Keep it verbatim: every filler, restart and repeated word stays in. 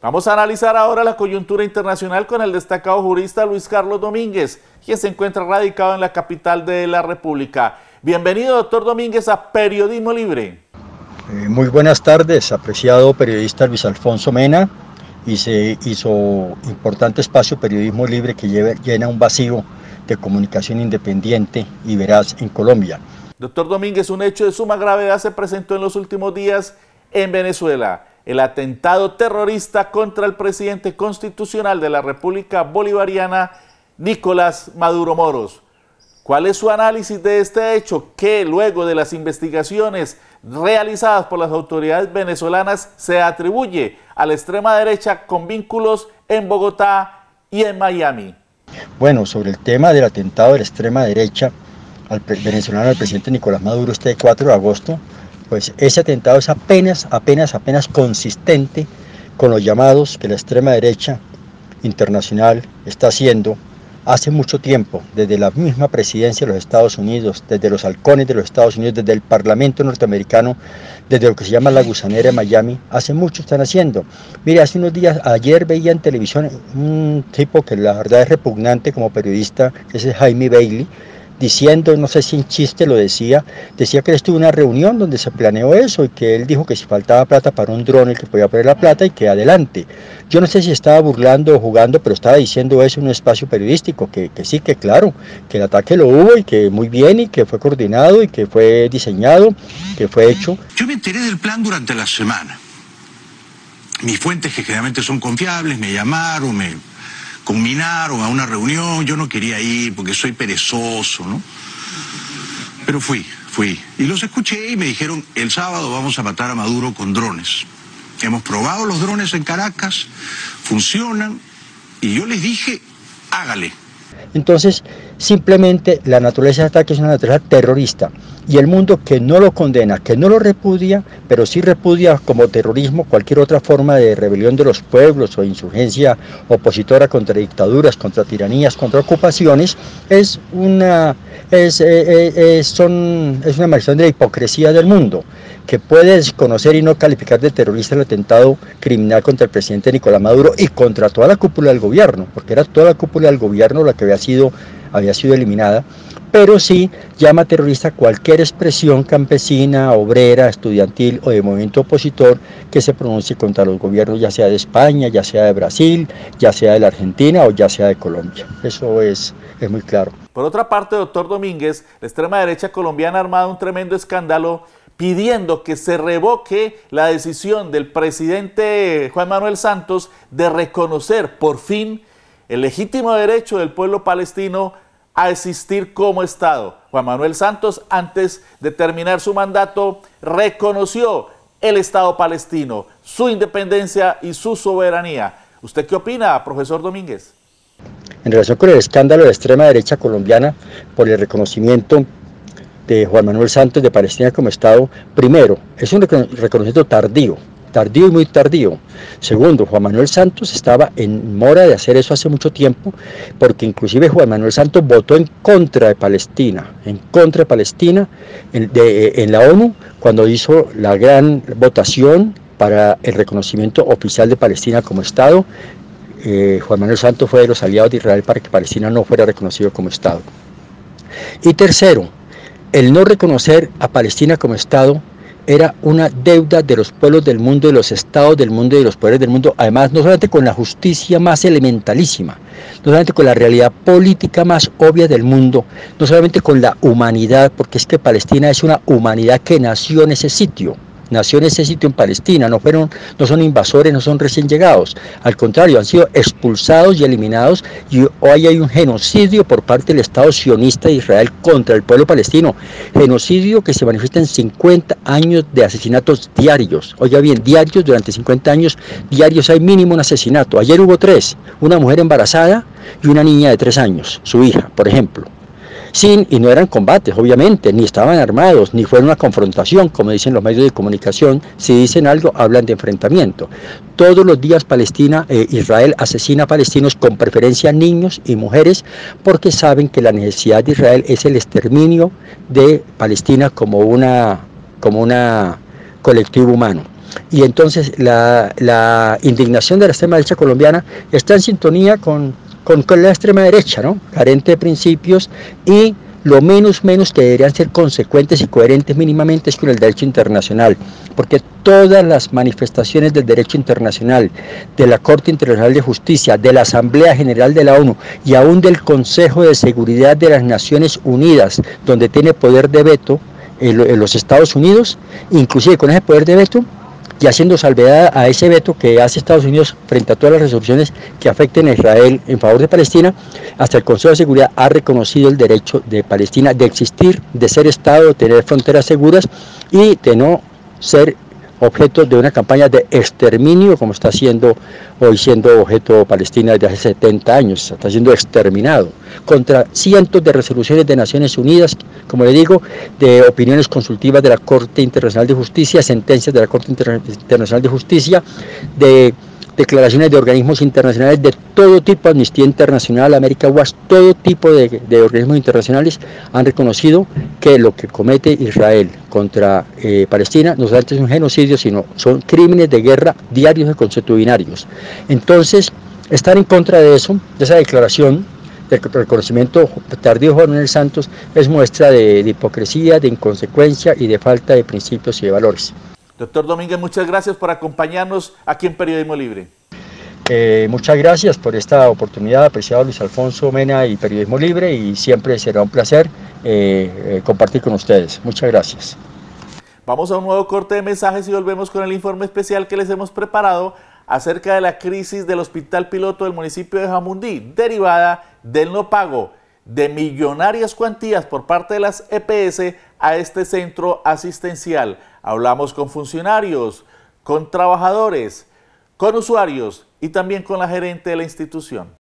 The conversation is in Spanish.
Vamos a analizar ahora la coyuntura internacional con el destacado jurista Luis Carlos Domínguez, quien se encuentra radicado en la capital de la República. Bienvenido, doctor Domínguez, a Periodismo Libre. Eh, muy buenas tardes, apreciado periodista Luis Alfonso Mena, y se hizo importante espacio Periodismo Libre que lleve, llena un vacío de comunicación independiente y veraz en Colombia. Doctor Domínguez, un hecho de suma gravedad se presentó en los últimos días en Venezuela. El atentado terrorista contra el presidente constitucional de la República Bolivariana, Nicolás Maduro Moros. ¿Cuál es su análisis de este hecho que luego de las investigaciones realizadas por las autoridades venezolanas se atribuye a la extrema derecha con vínculos en Bogotá y en Miami? Bueno, sobre el tema del atentado de la extrema derecha al venezolano al presidente Nicolás Maduro este cuatro de agosto, pues ese atentado es apenas, apenas, apenas consistente con los llamados que la extrema derecha internacional está haciendo hace mucho tiempo, desde la misma presidencia de los Estados Unidos, desde los halcones de los Estados Unidos, desde el Parlamento norteamericano, desde lo que se llama la gusanera de Miami, hace mucho están haciendo. Mire, hace unos días, ayer veía en televisión un tipo que la verdad es repugnante como periodista, que es Jaime Bailey, diciendo, no sé si en chiste lo decía, decía que él estuvo en una reunión donde se planeó eso y que él dijo que si faltaba plata para un dron el que podía poner la plata y que adelante. Yo no sé si estaba burlando o jugando, pero estaba diciendo eso en un espacio periodístico, que, que sí, que claro, que el ataque lo hubo y que muy bien y que fue coordinado y que fue diseñado, que fue hecho. Yo me enteré del plan durante la semana. Mis fuentes, que generalmente son confiables, me llamaron, me combinaron a una reunión. Yo no quería ir porque soy perezoso, ¿no? Pero fui, fui. Y los escuché y me dijeron, el sábado vamos a matar a Maduro con drones. Hemos probado los drones en Caracas, funcionan, y yo les dije, hágale. Entonces, simplemente la naturaleza de ataque es una naturaleza terrorista, y el mundo que no lo condena, que no lo repudia, pero sí repudia como terrorismo cualquier otra forma de rebelión de los pueblos o insurgencia opositora contra dictaduras, contra tiranías, contra ocupaciones, es una, es, eh, eh, son, es una manifestación de la hipocresía del mundo, que puede desconocer y no calificar de terrorista el atentado criminal contra el presidente Nicolás Maduro y contra toda la cúpula del gobierno, porque era toda la cúpula del gobierno la que había sido, había sido eliminada, pero sí llama terrorista cualquier expresión campesina, obrera, estudiantil o de movimiento opositor que se pronuncie contra los gobiernos, ya sea de España, ya sea de Brasil, ya sea de la Argentina o ya sea de Colombia. Eso es, es muy claro. Por otra parte, doctor Domínguez, la extrema derecha colombiana ha armado un tremendo escándalo pidiendo que se revoque la decisión del presidente Juan Manuel Santos de reconocer por fin el legítimo derecho del pueblo palestino a existir como Estado. Juan Manuel Santos, antes de terminar su mandato, reconoció el Estado palestino, su independencia y su soberanía. ¿Usted qué opina, profesor Domínguez? En relación con el escándalo de la extrema derecha colombiana por el reconocimiento de Juan Manuel Santos de Palestina como Estado, primero, es un reconocimiento tardío, tardío y muy tardío. Segundo, Juan Manuel Santos estaba en mora de hacer eso hace mucho tiempo, porque inclusive Juan Manuel Santos votó en contra de Palestina, en contra de Palestina en, de, en la ONU, cuando hizo la gran votación para el reconocimiento oficial de Palestina como Estado. Eh, Juan Manuel Santos fue de los aliados de Israel para que Palestina no fuera reconocido como Estado. Y tercero, el no reconocer a Palestina como Estado era una deuda de los pueblos del mundo, de los estados del mundo y de los poderes del mundo, además no solamente con la justicia más elementalísima, no solamente con la realidad política más obvia del mundo, no solamente con la humanidad, porque es que Palestina es una humanidad que nació en ese sitio. Nació en ese sitio en Palestina, no fueron, no son invasores, no son recién llegados, al contrario, han sido expulsados y eliminados, y hoy hay un genocidio por parte del Estado sionista de Israel contra el pueblo palestino, genocidio que se manifiesta en cincuenta años de asesinatos diarios. Oiga bien, diarios, durante cincuenta años, diarios hay mínimo un asesinato. Ayer hubo tres, una mujer embarazada y una niña de tres años, su hija, por ejemplo. Sin, y no eran combates, obviamente, ni estaban armados, ni fue una confrontación, como dicen los medios de comunicación. Si dicen algo, hablan de enfrentamiento. Todos los días Palestina, eh, Israel asesina a palestinos, con preferencia a niños y mujeres, porque saben que la necesidad de Israel es el exterminio de Palestina como una, como una colectivo humano. y entonces la, la indignación de la extrema derecha colombiana está en sintonía con, con, con la extrema derecha, ¿no? Carente de principios, y lo menos menos que deberían ser consecuentes y coherentes mínimamente es con el derecho internacional, porque todas las manifestaciones del derecho internacional, de la Corte Internacional de Justicia, de la Asamblea General de la ONU y aún del Consejo de Seguridad de las Naciones Unidas, donde tiene poder de veto en, en los Estados Unidos, inclusive con ese poder de veto, y haciendo salvedad a ese veto que hace Estados Unidos frente a todas las resoluciones que afecten a Israel en favor de Palestina, hasta el Consejo de Seguridad ha reconocido el derecho de Palestina de existir, de ser Estado, de tener fronteras seguras y de no ser objeto de una campaña de exterminio como está siendo hoy siendo objeto Palestina desde hace setenta años, está siendo exterminado, contra cientos de resoluciones de Naciones Unidas, como le digo, de opiniones consultivas de la Corte Internacional de Justicia, sentencias de la Corte Inter- Internacional de Justicia, de declaraciones de organismos internacionales de todo tipo, Amnistía Internacional, America Watch, todo tipo de, de organismos internacionales han reconocido que lo que comete Israel contra eh, Palestina no solamente es un genocidio, sino son crímenes de guerra diarios y consuetudinarios. Entonces, estar en contra de eso, de esa declaración, del reconocimiento tardío de Juan Manuel Santos, es muestra de, de hipocresía, de inconsecuencia y de falta de principios y de valores. Doctor Domínguez, muchas gracias por acompañarnos aquí en Periodismo Libre. Eh, muchas gracias por esta oportunidad, apreciado Luis Alfonso Mena y Periodismo Libre, y siempre será un placer eh, eh, compartir con ustedes. Muchas gracias. Vamos a un nuevo corte de mensajes y volvemos con el informe especial que les hemos preparado acerca de la crisis del Hospital Piloto del municipio de Jamundí, derivada del no pago de millonarias cuantías por parte de las E P S a este centro asistencial. Hablamos con funcionarios, con trabajadores, con usuarios y también con la gerente de la institución.